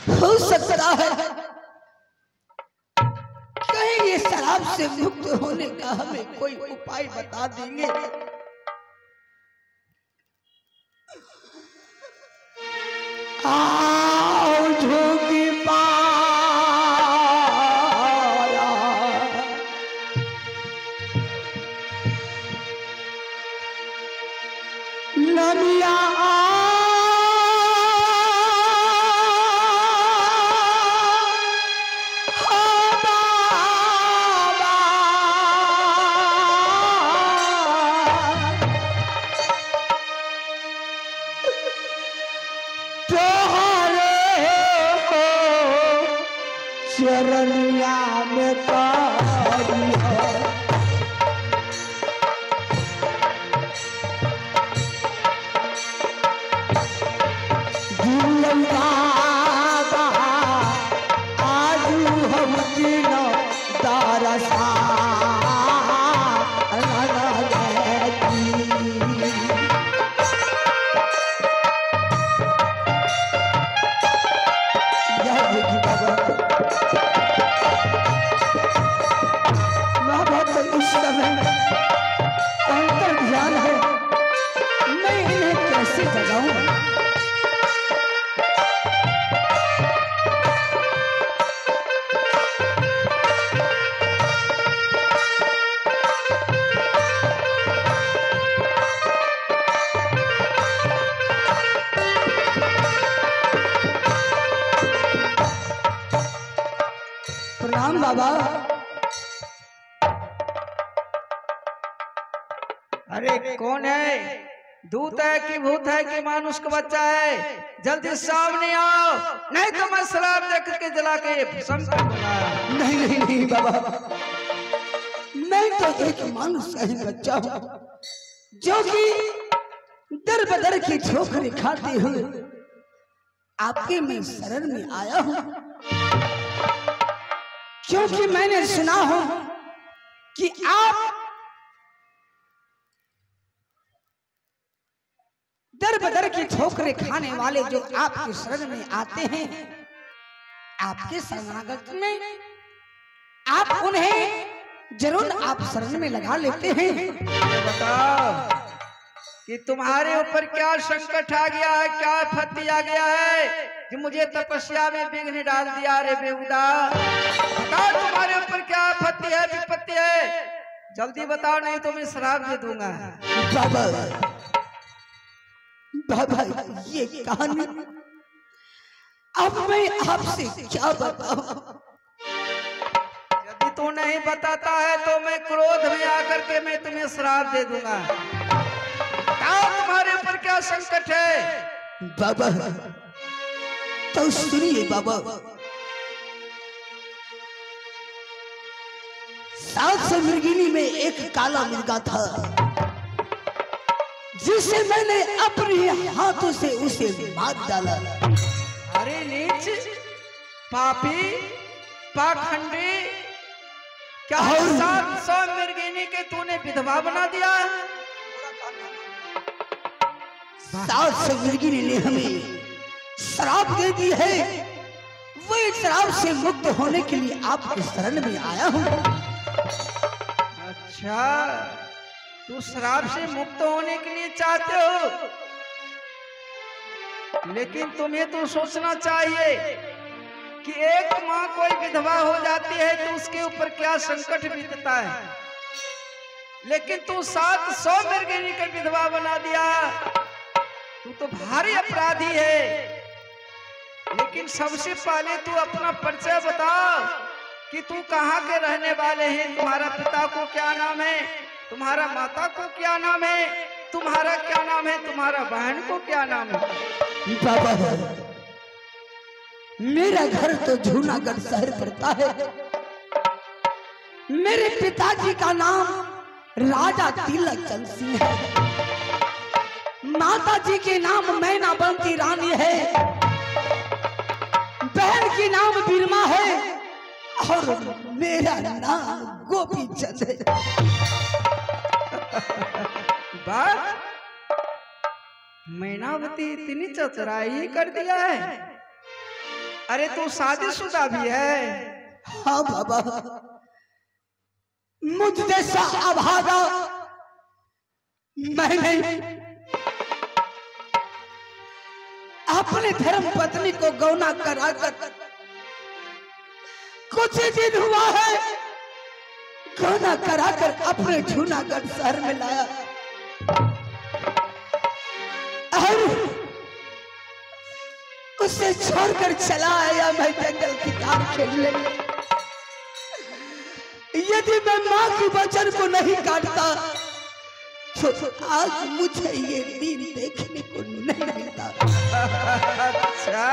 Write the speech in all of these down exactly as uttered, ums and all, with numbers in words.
हो सकता है कहीं ये शराब से मुक्त होने का हमें कोई उपाय बता देंगे। आओ झोंकी पाया नमिया चरनिया में कारिया दिलंगा आजू हम दिन दारसा प्रणाम बाबा। अरे कौन है? दूत है कि भूत है कि मानुष का बच्चा है? जल्दी सामने आओ, नहीं तो मैं शराब देख के जला के भस्म कर दूंगा। नहीं नहीं नहीं बाबा, मैं तो एक मानुष का ही बच्चा हूँ जो कि दर बदर की ठोकरें खाते हुए आपके में शरण में आया हूँ, क्योंकि मैंने सुना हो कि आप दर बदर की ठोकरें खाने वाले जो आपके शरण में आते हैं, आपके शरणागत में आप उन्हें जरूर आप शरण में लगा लेते हैं। बताओ कि तुम्हारे ऊपर क्या संकट आ गया है, क्या आपत्ति आ गया है कि मुझे तपस्या में विघ्न डाल दिया? रे बेहुदा, बताओ तुम्हारे ऊपर क्या आपत्ति है, विपत्ति है? जल्दी बताओ, नहीं तो मैं शराब दे दूंगा। बाबा बाबा ये कहानी अब मैं आपसे क्या बताऊं? यदि तू नहीं बताता है तो मैं क्रोध में आकर के मैं तुम्हें श्राप दे दूंगा। बताओ तुम्हारे ऊपर क्या संकट है? बाबा तो सुनिए बाबा, सात सौ मृगिनी में एक काला मिर्गा था जिसे मैंने अपने हाथों से उसे मार डाला। अरे नीच, पापी, पाखंडी, क्या सात सौ मृगिनी के तूने विधवा बना दिया? सात सौ मृगिनी ने हमें श्राप दे दी है, वो श्राप से मुक्त होने के लिए आपके शरण में आया हूँ। अच्छा, तू श्राप से मुक्त होने के लिए चाहते हो, लेकिन तुम्हें तो सोचना चाहिए कि एक माँ कोई विधवा हो जाती है तो उसके ऊपर क्या संकट बीतता है, लेकिन तू सात सौ मृगिनी का विधवा बना दिया। तू तो भारी अपराधी है। लेकिन सबसे पहले तू अपना परिचय बता कि तू कहाँ के रहने वाले हैं, तुम्हारा पिता को क्या नाम है, तुम्हारा माता को क्या नाम है, तुम्हारा क्या नाम है, तुम्हारा बहन को क्या नाम है? बाबा मेरा घर तो जूनागढ़ शहर पड़ता है। मेरे पिताजी का नाम राजा तिलक चंद सिंह है, माता जी के नाम मैना बंती रानी है, बहन की नाम बिरमा है और मेरा नाम गोपी चंद है। बात मैनावती इतनी चतुराई कर दिया है। अरे तू शादीशुदा भी है? हाँ बाबा, मुझ जैसा अभागा मैंने अपने धर्म पत्नी को गौना कराकर कुछ ही दिन हुआ है, गौना कराकर अपने जूनागढ़ शहर में लाया और उसे छोड़कर चला आया मैं जंगल की काम खेलने। यदि मैं माँ की वचन को नहीं काटता तो आज मुझे ये दिन देखने को नहीं मिलता। अच्छा,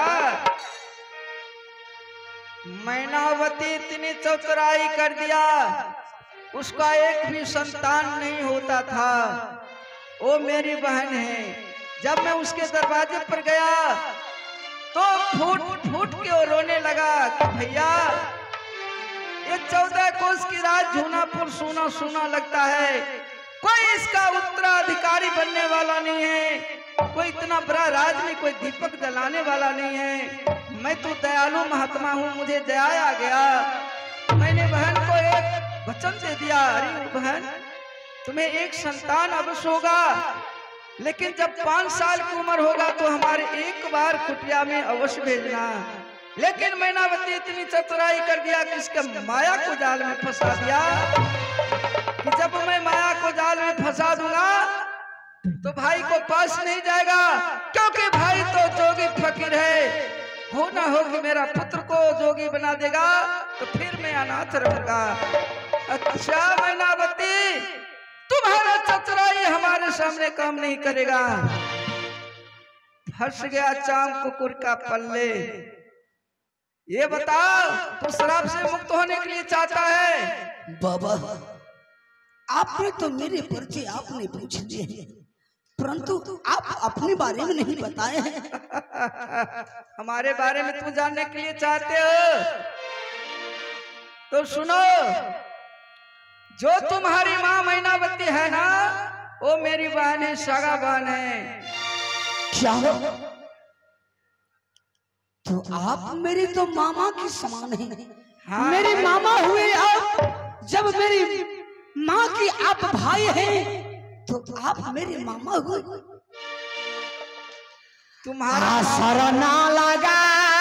मैनावती इतनी चतुराई कर दिया, उसका एक भी संतान नहीं होता था। वो मेरी बहन है। जब मैं उसके दरवाजे पर गया तो फूट फूट के वो रोने लगा कि भैया ये चौदह कोस की रात जूनापुर सूना सूना लगता है, कोई इसका उत्तराधिकारी बनने वाला नहीं है, कोई इतना बड़ा राज में कोई दीपक जलाने वाला नहीं है। मैं तो दयालु महात्मा हूँ, मुझे दया आ गया। मैंने बहन को एक वचन दे दिया, अरे बहन तुम्हें एक संतान अवश्य होगा, लेकिन जब पांच साल की उम्र होगा तो हमारे एक बार कुटिया में अवश्य भेजना। लेकिन मैनावती इतनी चतुराई कर दिया कि इसके माया को जाल में फंसा दिया कि जब मैं माया को जाल में फंसा दूंगा तो भाई को पास नहीं जाएगा, क्योंकि भाई तो जोगी फकीर है। हो ना हो कि मेरा पुत्र को जोगी बना देगा तो फिर मैं अनाथ रहूंगा। अच्छा मैनावती, तुम्हारा चतुराई हमारे सामने काम नहीं करेगा। फंस गया चाम कुकुर का पल्ले। ये बताओ तो शराब से मुक्त होने के लिए चाहता है? बाबा, आपने तो मेरे परिचय आपने पूछ लिए, परंतु आप अपने बारे में नहीं बताए हैं। हमारे बारे में तुम जानने के लिए चाहते हो तो सुनो, जो तुम्हारी माँ मैनावती है ना, वो मेरी बहन है, सगा बहन है। क्या? तो आप मेरे तो मामा के समान हैं। हाँ, मेरे मामा हुए आप। जब मेरी माँ की आप भाई हैं तो आप मेरे मामा हुए। तुम्हारा असर ना लगा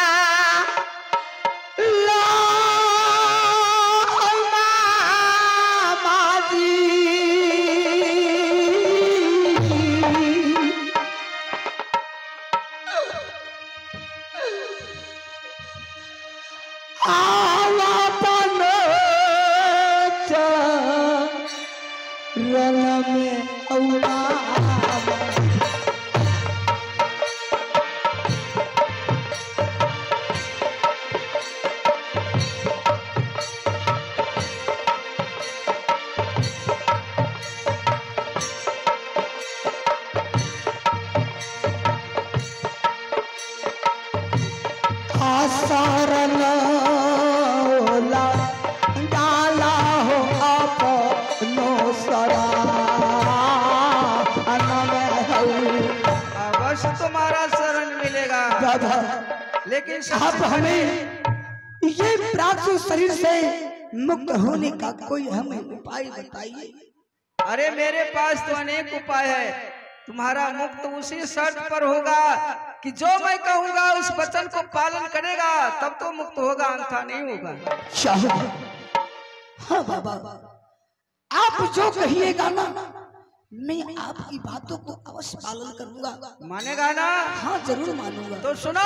तुम्हारा शरण मिलेगा, लेकिन आप हमें ये प्राचीन शरीर से मुक्त होने का कोई हमें उपाय बताइए। अरे मेरे पास तो अनेक उपाय है। तुम्हारा मुक्त उसी शर्त पर होगा कि जो मैं कहूँगा उस वचन को पालन करेगा, तब तो मुक्त होगा, अन्यथा नहीं होगा। हाँ बाबा, आप जो कहिएगा ना, मैं आपकी बातों को अवश्य पालन करूंगा। मानेगा ना? हाँ जरूर मानूंगा। तो सुनो,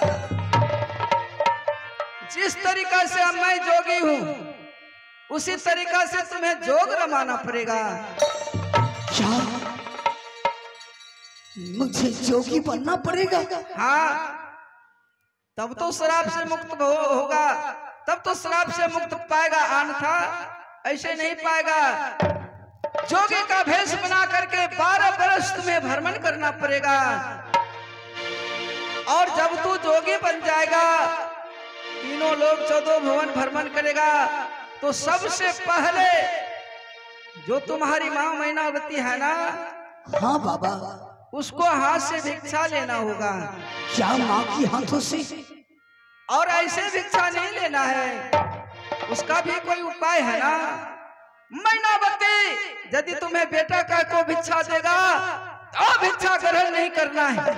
जिस तरीका से अब मैं जोगी हूँ उसी तरीका से तुम्हें जोग रमाना पड़ेगा। क्या मुझे जोगी बनना पड़ेगा? हाँ, तब तो शराब से मुक्त हो, होगा, तब तो शराब से मुक्त पाएगा, अन्यथा ऐसे नहीं पाएगा। जोगी का भेष बना करके बारह बरस तुम्हें भ्रमण करना पड़ेगा, और जब तू जोगी बन जाएगा, तीनों लोग चौदह भुवन भ्रमण करेगा, तो सबसे पहले जो तुम्हारी माँ मैनावती है ना, हाँ बाबा, उसको हाथ से भिक्षा लेना होगा। क्या माँ की हाथों से? और ऐसे भिक्षा नहीं लेना है, उसका भी कोई उपाय है ना। मैनावती यदि तुम्हें बेटा का को भिक्षा देगा तो भिक्षा ग्रहण नहीं करना है।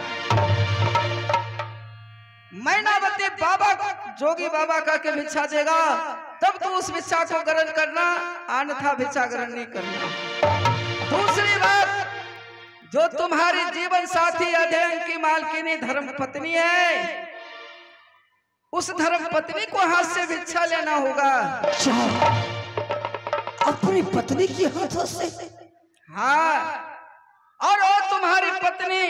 मैनावती बाबा जोगी बाबा का के भिक्षा देगा तब तो उस भिक्षा को ग्रहण करना, अन्यथा भिक्षा ग्रहण नहीं करना। दूसरी बात, जो तुम्हारी जीवन साथी अध्ययन की मालकिनी धर्म पत्नी है, उस धर्म पत्नी को हाथ से भिक्षा लेना होगा। अपनी पत्नी की हाथों से? हाँ, और वो तुम्हारी पत्नी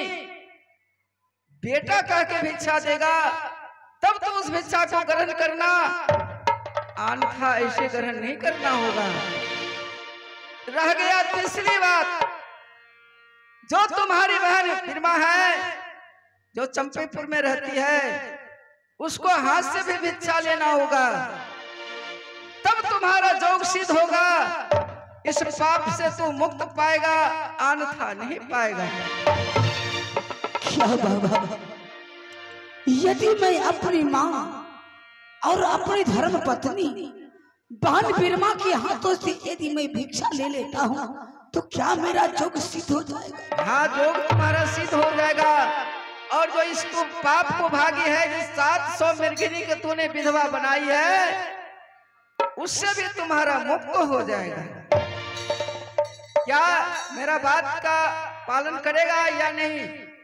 बेटा कह के भिक्षा देगा तब तो उस भिक्षा को ग्रहण करना, अन्यथा ऐसे ग्रहण नहीं करना होगा। रह गया तीसरी बात, जो तुम्हारी बहन बिरमा है, जो चंपेपुर में रहती है, उसको हाथ से भी भिक्षा लेना होगा, तब तुम्हारा जोग सिद्ध होगा। इस पाप से तू मुक्त पाएगा, अन्यथा नहीं पाएगा। क्या बाबा, यदि मैं अपनी माँ और अपनी धर्म पत्नी बहन बिरमा के हाथों से यदि मैं भिक्षा ले लेता हूँ तो क्या मेरा जोग सिद्ध हो जाएगा? हाँ, जोग तुम्हारा सिद्ध हो जाएगा। और जो इस तू पाप को भागी है, जिस सात सौ मृगिनी के तूने विधवा बनाई है, उससे भी तुम्हारा मुक्त हो जाएगा। क्या मेरा बात का पालन करेगा या नहीं?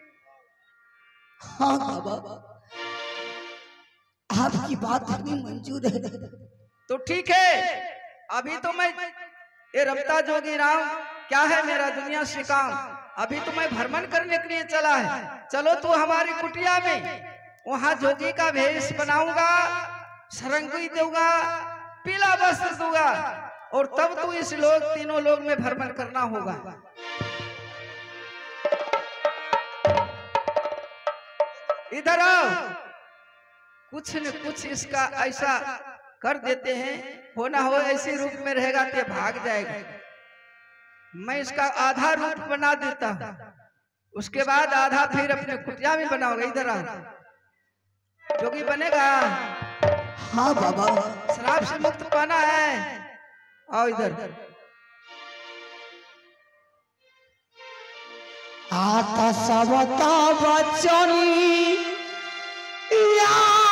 हाँ बाबा, आपकी बात हमें मंजूर है। तो ठीक है, अभी तो मैं ये रमता जोगी राम क्या है मेरा दुनिया से काम, अभी तो मैं भ्रमण करने के लिए चला है। चलो तू हमारी कुटिया में, वहां जोगी का भेष बनाऊंगा, सरंगी दूंगा, पीला वस्त्र दूंगा, और तब तू इस लोग तीनों लोग में भ्रमण करना होगा। इधर आओ, कुछ न कुछ इसका ऐसा कर देते हैं, हो ना हो ऐसे रूप में रहेगा तो भाग जाएगा। मैं इसका आधा रूप बना देता हूँ, उसके बाद आधा फिर अपने कुटिया में बनाओगे। इधर आओ, जोगी बनेगा। हाँ बाबा, शराब से मुक्त पाना है, आओ इधर। आता सबता बचनी या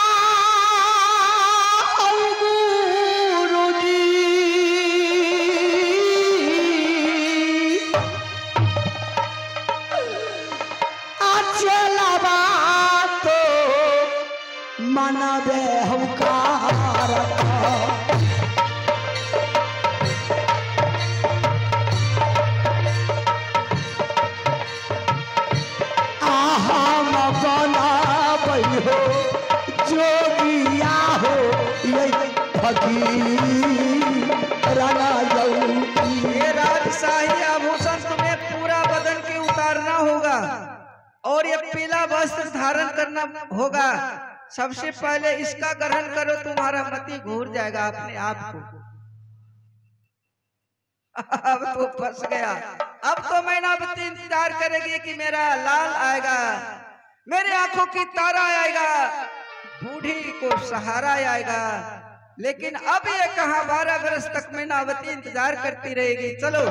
मनबे हुकार आहा बनाबै हो जोगिया हो ये फकीर राना योगी। ये राजशाही आभूषण तुम्हें पूरा बदन के उतारना होगा और ये पीला वस्त्र धारण करना होगा। सबसे पहले इसका ग्रहण करो, तुम्हारा मति घूर जाएगा अपने आप को। अब तो फंस गया। अब तो मैनावती इंतजार करेगी कि मेरा लाल आएगा, मेरी आंखों की तारा आएगा, बूढ़ी को सहारा आएगा। लेकिन अब ये कहां, बारह बरस तक मैनावती इंतजार करती रहेगी। चलो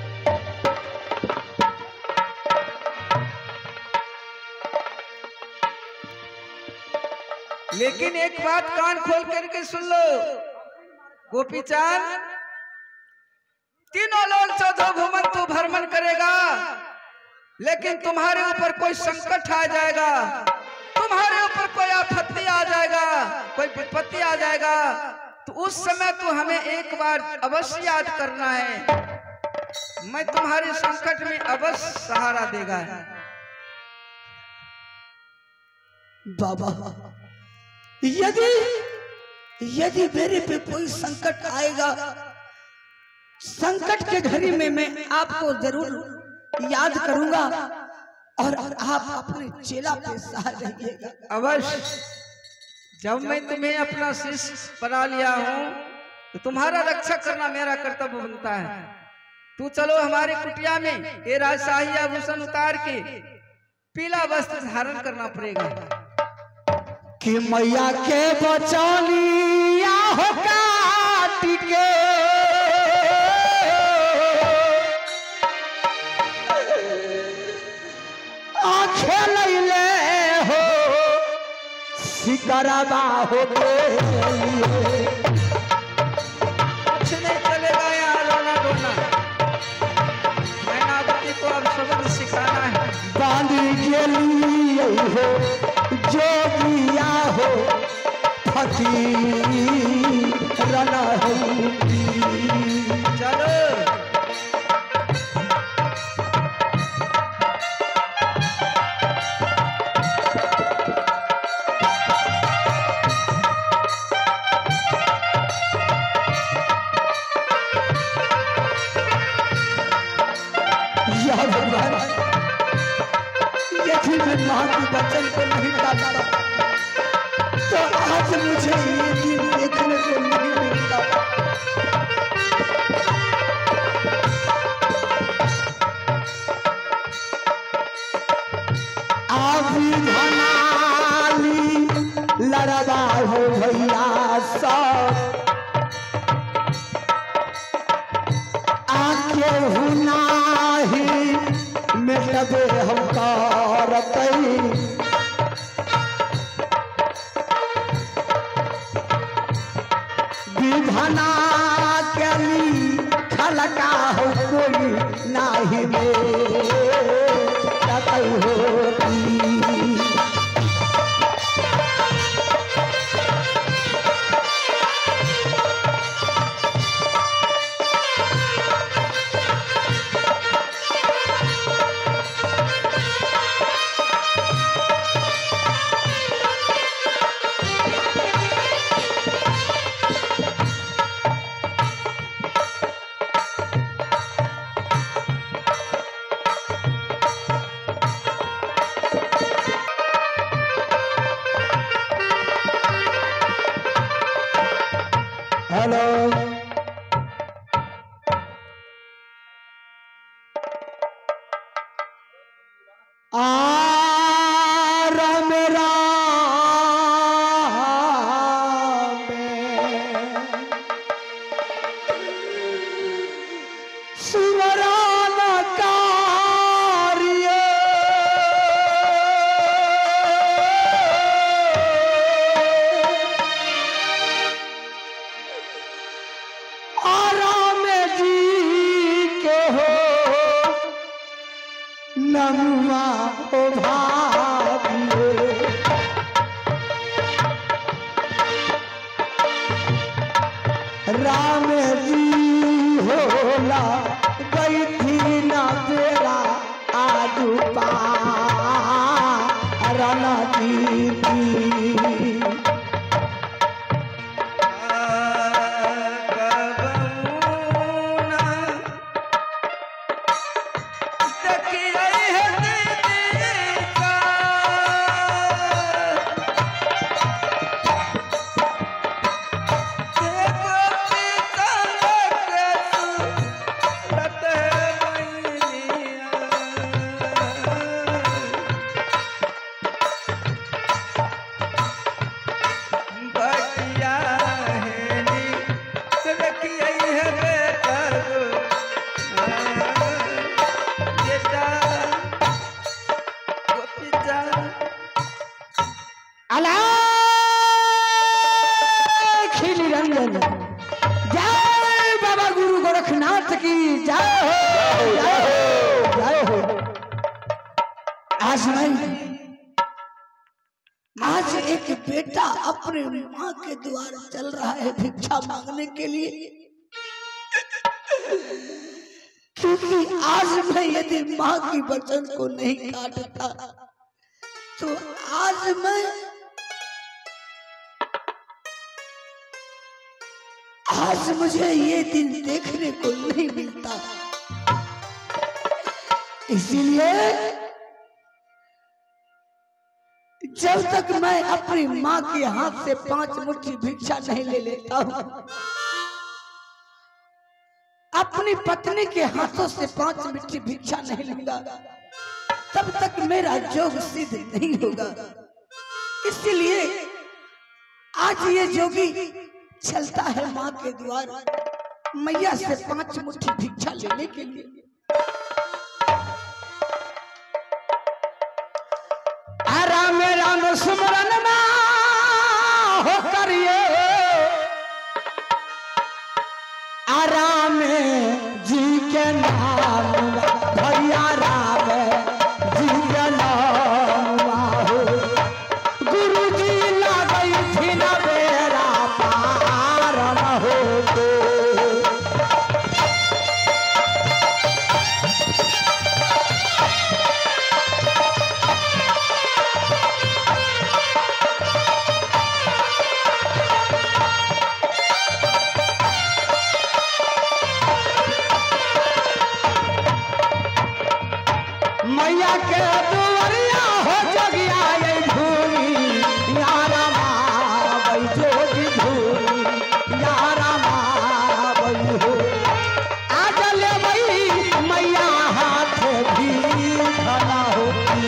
लेकिन एक बात कान खोल करके सुन लो गोपीचांद, तीनों लोग चौदह भूमन तू भ्रमण करेगा, लेकिन तुम्हारे ऊपर कोई संकट आ जाएगा, तुम्हारे ऊपर कोई आपत्ति आ जाएगा, कोई विपत्ति आ जाएगा, तो उस समय तू हमें एक बार अवश्य याद करना है। मैं तुम्हारे संकट में अवश्य सहारा देगा। बाबा, यदि यदि मेरे पे कोई संकट आएगा, संकट के घड़ी में मैं आपको जरूर याद करूंगा और आप अपने चेला पे सहारा रहिएगा। अवश्य, जब मैं तुम्हें अपना शिष्य बना लिया हूँ तो तुम्हारा रक्षा करना मेरा कर्तव्य बनता है। तू चलो हमारे कुटिया में, ये राजशाही आभूषण उतार के पीला वस्त्र धारण करना पड़ेगा। कि मैया के बचौलिया हो काट के आंखें लैले हो सिकरबा हो के लिए कुछ नहीं चलेगा यहाँ रोना धोना। मैनावती को अब सबक सिखाना है। बांध के लिए हो जोगिया हो फकीर रना हो चलो यह भगवान यदि मैं मां के वचन को नहीं टालता तो आज मुझे ये दिन देखने को नहीं मिलता। आभी धनाली लड़वा हो भैया सब आके हुनाही में सबे हम करतई विधना के ली खलका हो कोई नाही में कतई होती। हेलो आ राम राम सुवरान कार्य आराम जी के हो नमुआ हो भाविए राम जी होला गई थी ना तेरा आजू पा राना दीदी जय बाबा गुरु गोरखनाथ की जय हो जय हो जय हो। आज मैं आज एक बेटा अपने माँ के द्वार चल रहा है भिक्षा मांगने के लिए, क्योंकि आज मैं यदि माँ की वचन को नहीं काटता तो आज मैं आज मुझे ये दिन देखने को नहीं मिलता। इसीलिए जब तक मैं अपनी माँ के हाथ से पांच मुट्ठी भिक्षा नहीं ले लेता हूँ, अपनी पत्नी के हाथों से पांच मुट्ठी भिक्षा नहीं लूंगा, तब तक मेरा जोग सिद्ध नहीं होगा। इसलिए आज ये जोगी चलता है माँ के द्वार मैया से पांच मुट्ठी भिक्षा लेने के लिए। राम राम सुमरन ना हो करिए आराम जी के नाम भैया राम जी के नाम हो गुरु जी लगई थी न बेरा पार न हो तो मैया के दुआरिया हो जगिया ये धूनी यारा मावई जोगी धूनी यारा मावई हो आज ले मई मैया हाथ भी भला होती।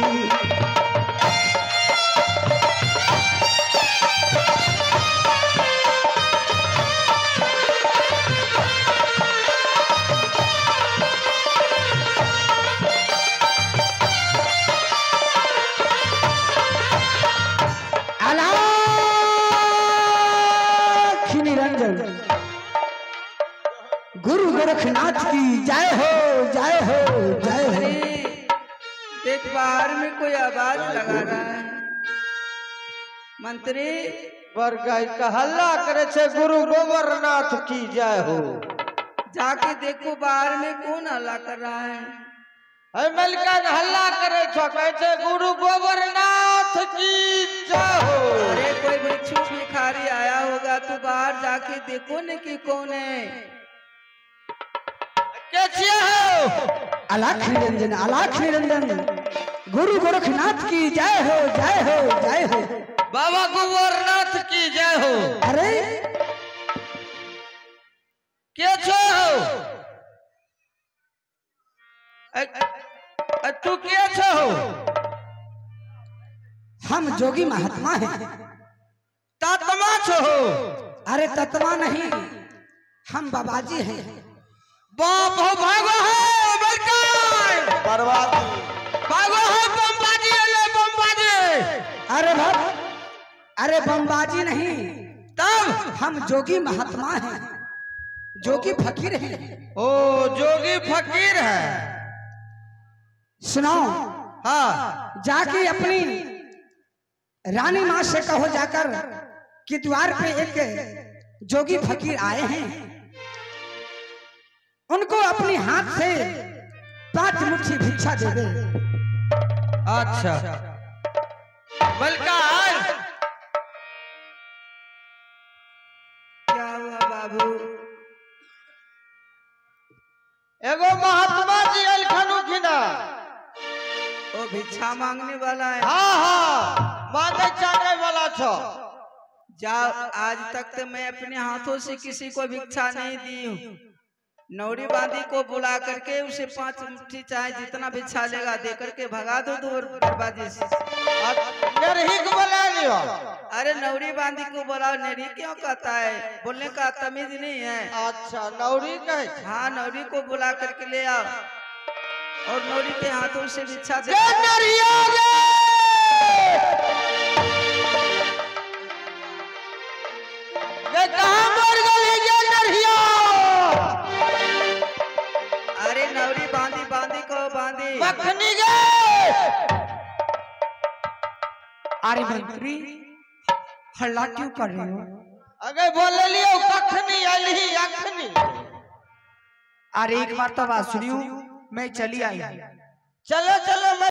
गुरु गोरखनाथ की जय हो जय हो जय हो। देख बाहर में कोई आवाज लगा रहा है। मंत्री बरगाई का हल्ला करे छे गुरु गोरखनाथ की जय हो। जाके देखो बाहर में कौन हल्ला कर रहा है। अरे मलकन हल्ला करे छो कहे छे गुरु गोरखनाथ की जय हो। अरे कोई भिक्षु भिखारी आया होगा तो बाहर जाके देखो न कि कौन है। कैसे हो अलाख निरंजन अलाख निरंजन गुरु गोरखनाथ की जय हो जय हो जय हो। बाबा गोरखनाथ की जय हो। अरे कैसे हो तू कैसे हो। हम जोगी महात्मा हैं। तात्मा छो हो। अरे तत्मा नहीं हम बाबाजी हैं। बाप हो भागो हो बरकाई बर्बाद भागो हो बमबाजी ले बमबाजी। अरे भक्त अरे बमबाजी नहीं तब हम जोगी महात्मा हैं जोगी फकीर हैं। ओ जोगी फकीर है। सुनो हाँ जाके अपनी रानी माँ से कहो जाकर कि द्वार पे एक जोगी फकीर आए हैं उनको अपनी हाथ से पांच मुट्ठी भिक्षा दे दे। अच्छा बलका क्या हुआ बाबू। एगो महात्मा जी अलखनु खिना। वो भिक्षा मांगने वाला है। हाँ हाँ मांगे चाहे वाला छो। जाओ आज तक तो मैं अपने हाथों से किसी को भिक्षा नहीं दी हूँ। नौरी बांदी को बुला करके उसे पांच मुट्ठी चाहे जितना भिक्षा लेगा दे करके भगा दो दूर दरवाजे से। नरही को बुला लियो। अरे नौरी बांदी को बुलाओ। नरी क्यों कहता है बोलने का तमीज नहीं है। अच्छा नौरी कहे। हाँ नौरी को बुला करके ले आओ और नौरी के हाथों से भिक्षा दे। अरे नौरी बांधी बांधी को बांधी बखनी गए। अरे मंत्री हल्ला क्यों कर रहे हो। अगे बोल लियो कखनी आली अखनी। अरे एक बार तो बात सुनियो मैं चली आई। चलो चलो मैं